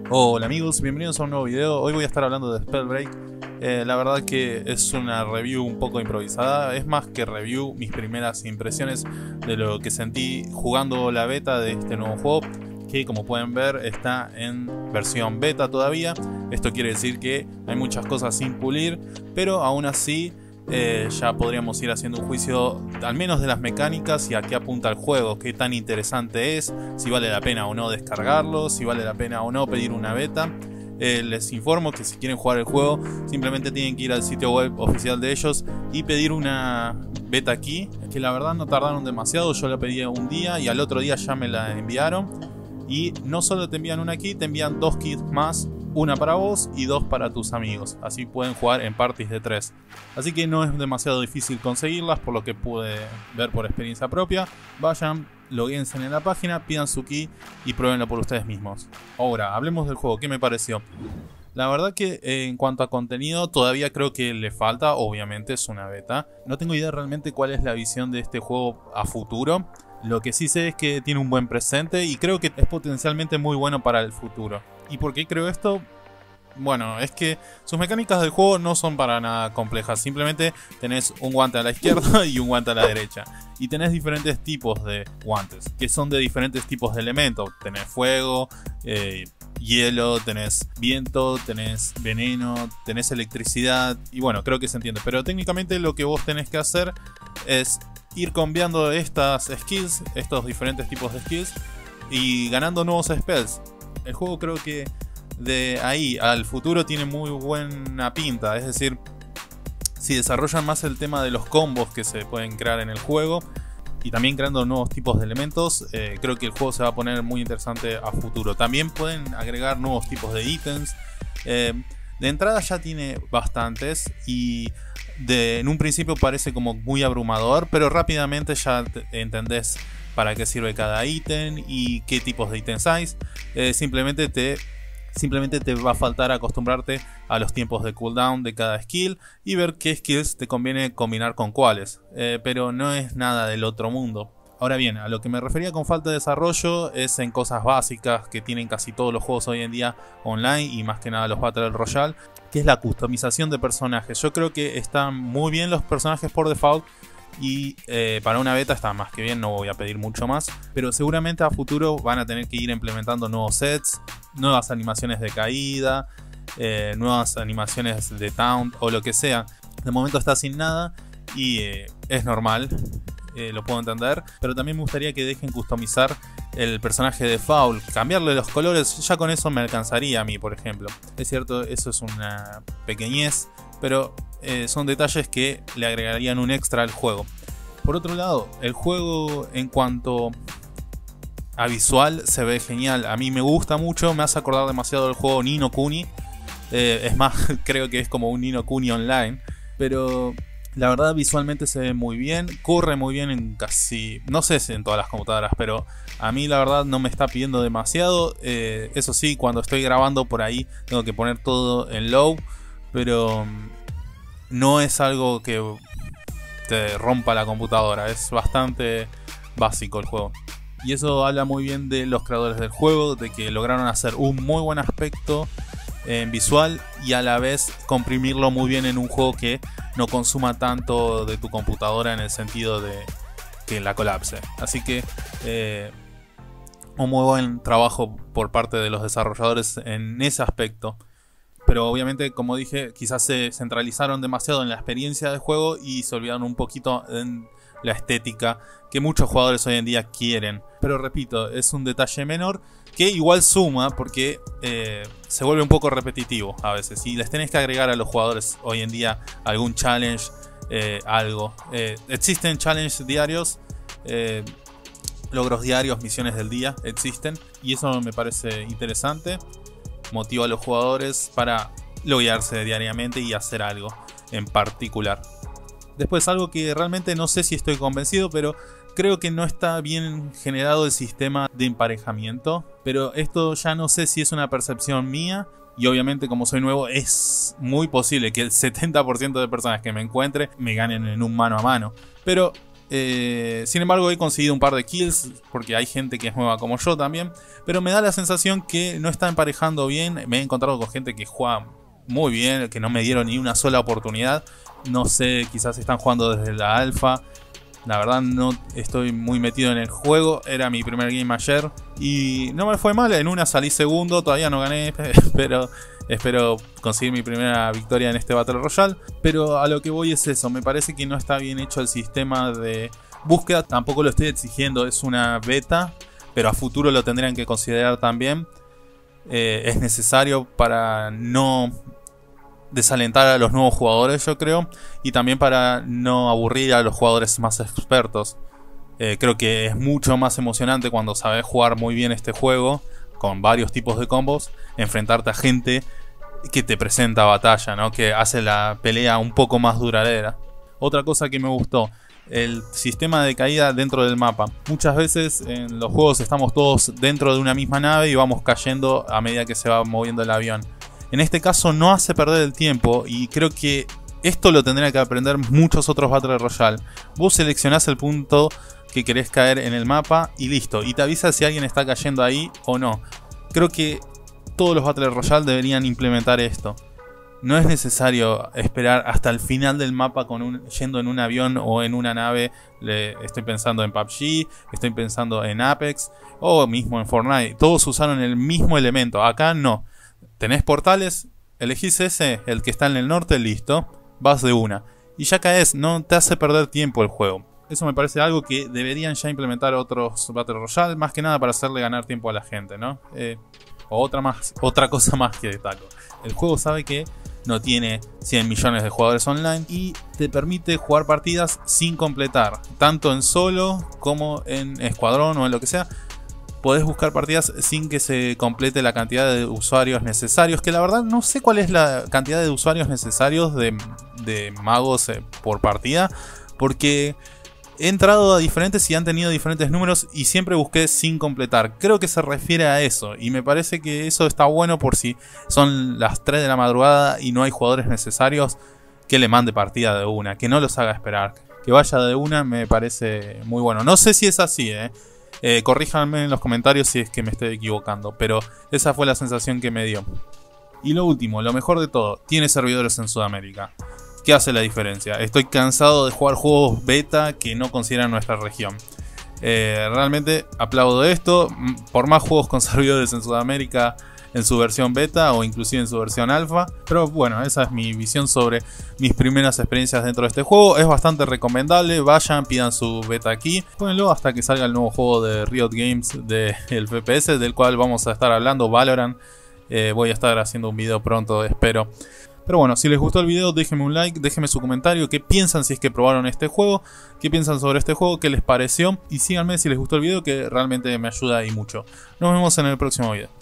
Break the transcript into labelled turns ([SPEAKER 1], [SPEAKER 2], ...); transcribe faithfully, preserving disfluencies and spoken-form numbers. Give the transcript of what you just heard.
[SPEAKER 1] Hola amigos, bienvenidos a un nuevo video. Hoy voy a estar hablando de Spellbreak. eh, La verdad que es una review un poco improvisada. Es más que review, mis primeras impresiones de lo que sentí jugando la beta de este nuevo juego, que como pueden ver está en versión beta todavía. Esto quiere decir que hay muchas cosas sin pulir, pero aún así eh, ya podríamos ir haciendo un juicio al menos de las mecánicas y a qué apunta el juego, qué tan interesante es, si vale la pena o no descargarlo, si vale la pena o no pedir una beta. Eh, les informo que si quieren jugar el juego simplemente tienen que ir al sitio web oficial de ellos y pedir una beta key, que la verdad no tardaron demasiado. Yo la pedí un día y al otro día ya me la enviaron. Y no solo te envían una key, te envían dos keys más, una para vos y dos para tus amigos. Así pueden jugar en parties de tres. Así que no es demasiado difícil conseguirlas, por lo que pude ver por experiencia propia. Vayan, loguense en la página, pidan su key y pruébenlo por ustedes mismos. Ahora, hablemos del juego. ¿Qué me pareció? La verdad que eh, en cuanto a contenido todavía creo que le falta. Obviamente es una beta. No tengo idea realmente cuál es la visión de este juego a futuro. Lo que sí sé es que tiene un buen presente y creo que es potencialmente muy bueno para el futuro. ¿Y por qué creo esto? Bueno, es que sus mecánicas del juego no son para nada complejas. Simplemente tenés un guante a la izquierda y un guante a la derecha. Y tenés diferentes tipos de guantes, que son de diferentes tipos de elementos. Tenés fuego, eh, hielo, tenés viento, tenés veneno, tenés electricidad. Y bueno, creo que se entiende. Pero técnicamente lo que vos tenés que hacer es ir cambiando estas skills, estos diferentes tipos de skills, y ganando nuevos spells. El juego creo que de ahí al futuro tiene muy buena pinta. Es decir, si desarrollan más el tema de los combos que se pueden crear en el juego y también creando nuevos tipos de elementos, eh, creo que el juego se va a poner muy interesante a futuro. También pueden agregar nuevos tipos de ítems. Eh, de entrada ya tiene bastantes y de, en un principio parece como muy abrumador, pero rápidamente ya entendés para qué sirve cada ítem y qué tipos de ítems hay. Eh, simplemente te Simplemente te va a faltar acostumbrarte a los tiempos de cooldown de cada skill y ver qué skills te conviene combinar con cuáles. Eh, pero no es nada del otro mundo. Ahora bien, a lo que me refería con falta de desarrollo es en cosas básicas que tienen casi todos los juegos hoy en día online y más que nada los Battle Royale, que es la customización de personajes. Yo creo que están muy bien los personajes por default. Y eh, para una beta está más que bien, no voy a pedir mucho más. Pero seguramente a futuro van a tener que ir implementando nuevos sets, nuevas animaciones de caída, eh, nuevas animaciones de taunt o lo que sea. De momento está sin nada y eh, es normal, eh, lo puedo entender. Pero también me gustaría que dejen customizar el personaje de Foul, cambiarle los colores, ya con eso me alcanzaría a mí, por ejemplo. Es cierto, eso es una pequeñez, pero eh, son detalles que le agregarían un extra al juego. Por otro lado, el juego en cuanto a visual se ve genial. A mí me gusta mucho, me hace acordar demasiado del juego Ni no Kuni. Eh, es más, creo que es como un Ni no Kuni online. Pero la verdad visualmente se ve muy bien, corre muy bien en casi, no sé si en todas las computadoras, pero a mí la verdad no me está pidiendo demasiado. Eh, eso sí, cuando estoy grabando por ahí tengo que poner todo en low, pero no es algo que te rompa la computadora, es bastante básico el juego. Y eso habla muy bien de los creadores del juego, de que lograron hacer un muy buen aspecto en visual y a la vez comprimirlo muy bien en un juego que no consuma tanto de tu computadora en el sentido de que la colapse. Así que eh, un muy buen trabajo por parte de los desarrolladores en ese aspecto. Pero obviamente, como dije, quizás se centralizaron demasiado en la experiencia del juego y se olvidaron un poquito en la estética que muchos jugadores hoy en día quieren. Pero repito, es un detalle menor que igual suma porque eh, se vuelve un poco repetitivo a veces. Y les tenés que agregar a los jugadores hoy en día algún challenge, eh, algo. Eh, existen challenges diarios, eh, logros diarios, misiones del día, existen. Y eso me parece interesante. Motiva a los jugadores para loguearse diariamente y hacer algo en particular. Después, algo que realmente no sé si estoy convencido, pero creo que no está bien generado el sistema de emparejamiento. Pero esto ya no sé si es una percepción mía. Y obviamente, como soy nuevo, es muy posible que el setenta por ciento de personas que me encuentre me ganen en un mano a mano. Pero Eh, sin embargo he conseguido un par de kills porque hay gente que es nueva como yo también, pero me da la sensación que no está emparejando bien. Me he encontrado con gente que juega muy bien, que no me dieron ni una sola oportunidad. No sé, quizás están jugando desde la alfa. La verdad no estoy muy metido en el juego. Era mi primer game ayer y no me fue mal. En una salí segundo, todavía no gané, pero espero conseguir mi primera victoria en este Battle Royale. Pero a lo que voy es eso, me parece que no está bien hecho el sistema de búsqueda. Tampoco lo estoy exigiendo, es una beta, pero a futuro lo tendrían que considerar también. Eh, es necesario para no desalentar a los nuevos jugadores, yo creo, y también para no aburrir a los jugadores más expertos. Eh, creo que es mucho más emocionante cuando sabes jugar muy bien este juego, con varios tipos de combos, enfrentarte a gente que te presenta batalla, ¿no? Que hace la pelea un poco más duradera. Otra cosa que me gustó, el sistema de caída dentro del mapa. Muchas veces en los juegos estamos todos dentro de una misma nave y vamos cayendo a medida que se va moviendo el avión. En este caso no hace perder el tiempo y creo que esto lo tendrían que aprender muchos otros Battle Royale. Vos seleccionás el punto que querés caer en el mapa y listo. Y te avisa si alguien está cayendo ahí o no. Creo que todos los Battle Royale deberían implementar esto. No es necesario esperar hasta el final del mapa con un, yendo en un avión o en una nave. Le, estoy pensando en P U B G, estoy pensando en Apex o mismo en Fortnite. Todos usaron el mismo elemento. Acá no. Tenés portales, elegís ese, el que está en el norte, listo, vas de una. Y ya caes, no te hace perder tiempo el juego. Eso me parece algo que deberían ya implementar otros Battle Royale, más que nada para hacerle ganar tiempo a la gente, ¿no? Eh, o otra, más, otra cosa más que destaco. El juego sabe que no tiene cien millones de jugadores online y te permite jugar partidas sin completar, tanto en solo como en escuadrón o en lo que sea. Podés buscar partidas sin que se complete la cantidad de usuarios necesarios. Que la verdad no sé cuál es la cantidad de usuarios necesarios de, de magos eh, por partida. Porque he entrado a diferentes y han tenido diferentes números y siempre busqué sin completar. Creo que se refiere a eso. Y me parece que eso está bueno por si son las tres de la madrugada y no hay jugadores necesarios. Que le mande partida de una. Que no los haga esperar. Que vaya de una me parece muy bueno. No sé si es así, eh. Eh, corríjanme en los comentarios si es que me estoy equivocando, pero esa fue la sensación que me dio. Y lo último, lo mejor de todo, tiene servidores en Sudamérica. ¿Qué hace la diferencia? Estoy cansado de jugar juegos beta que no consideran nuestra región. Eh, realmente aplaudo esto. Por más juegos con servidores en Sudamérica en su versión beta o inclusive en su versión alfa. Pero bueno, esa es mi visión sobre mis primeras experiencias dentro de este juego. Es bastante recomendable, vayan, pidan su beta aquí. Pónganlo hasta que salga el nuevo juego de Riot Games del F P S, del cual vamos a estar hablando, Valorant. Eh, voy a estar haciendo un video pronto, espero. Pero bueno, si les gustó el video, déjenme un like, déjenme su comentario, qué piensan si es que probaron este juego, qué piensan sobre este juego, qué les pareció. Y síganme si les gustó el video, que realmente me ayuda y mucho. Nos vemos en el próximo video.